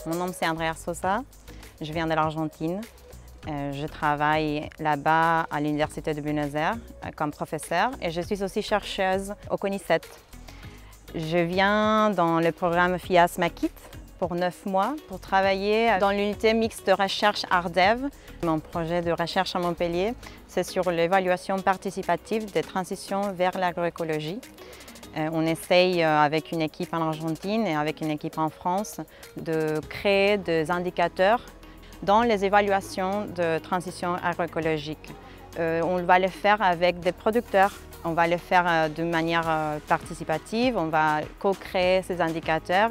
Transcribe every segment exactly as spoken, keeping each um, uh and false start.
Mon nom c'est Andrea Sosa, je viens de l'Argentine. Euh, je travaille là-bas à l'Université de Buenos Aires euh, comme professeure et je suis aussi chercheuse au CONICET. Je viens dans le programme FIAS-Maquit pour neuf mois pour travailler dans l'unité mixte de recherche ARDEV. Mon projet de recherche à Montpellier, c'est sur l'évaluation participative des transitions vers l'agroécologie. Euh, on essaye euh, avec une équipe en Argentine et avec une équipe en France de créer des indicateurs dans les évaluations de transition agroécologique. Euh, on va le faire avec des producteurs, on va le faire euh, de manière euh, participative, on va co-créer ces indicateurs.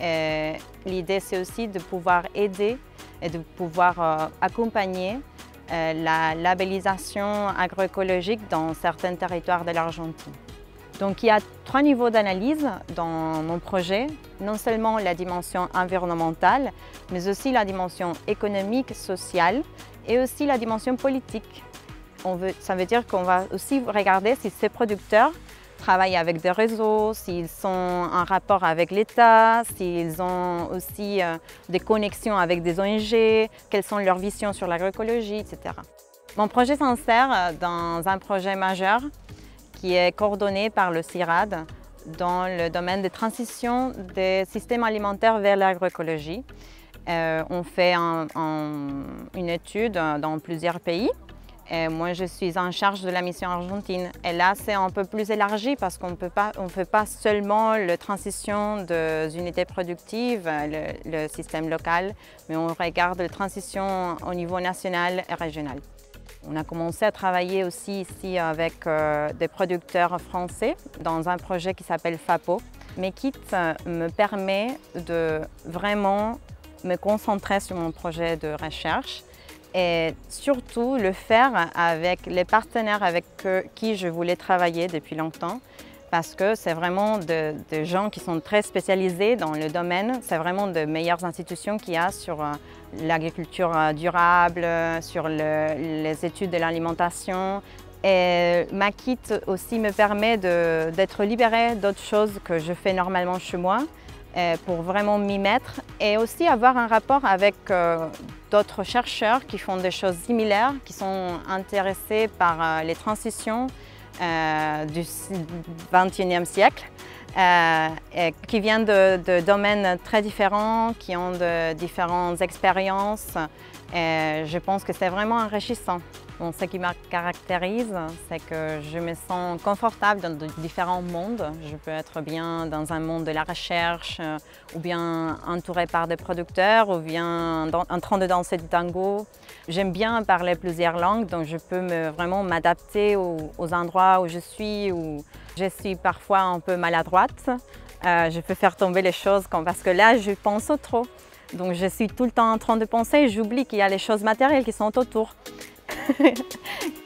L'idée c'est aussi de pouvoir aider et de pouvoir euh, accompagner euh, la labellisation agroécologique dans certains territoires de l'Argentine. Donc il y a trois niveaux d'analyse dans mon projet, non seulement la dimension environnementale, mais aussi la dimension économique, sociale et aussi la dimension politique. On veut, ça veut dire qu'on va aussi regarder si ces producteurs travaillent avec des réseaux, s'ils sont en rapport avec l'État, s'ils ont aussi euh, des connexions avec des O N G, quelles sont leurs visions sur l'agroécologie, et cetera. Mon projet s'insère dans un projet majeur qui est coordonné par le CIRAD dans le domaine de transition des systèmes alimentaires vers l'agroécologie. Euh, on fait un, un, une étude dans plusieurs pays. Et moi, je suis en charge de la mission argentine. Et là, c'est un peu plus élargi parce qu'on ne fait pas seulement la transition des unités productives, le, le système local, mais on regarde la transition au niveau national et régional. On a commencé à travailler aussi ici avec euh, des producteurs français dans un projet qui s'appelle FAPO. Maquit me permet de vraiment me concentrer sur mon projet de recherche et surtout le faire avec les partenaires avec qui je voulais travailler depuis longtemps parce que c'est vraiment de, de gens qui sont très spécialisés dans le domaine. C'est vraiment de meilleures institutions qu'il y a sur euh, l'agriculture durable, sur le, les études de l'alimentation. Et Maquit aussi me permet d'être libérée d'autres choses que je fais normalement chez moi pour vraiment m'y mettre et aussi avoir un rapport avec euh, d'autres chercheurs qui font des choses similaires, qui sont intéressés par euh, les transitions euh, du vingt et unième siècle, euh, et qui viennent de, de domaines très différents, qui ont de différentes expériences. Et je pense que c'est vraiment enrichissant. Bon, ce qui me caractérise, c'est que je me sens confortable dans de différents mondes. Je peux être bien dans un monde de la recherche, ou bien entourée par des producteurs, ou bien dans, en train de danser du tango. J'aime bien parler plusieurs langues, donc je peux me, vraiment m'adapter aux, aux endroits où je suis, où je suis parfois un peu maladroite. Euh, je peux faire tomber les choses comme, parce que là, je pense trop. Donc je suis tout le temps en train de penser et j'oublie qu'il y a les choses matérielles qui sont autour.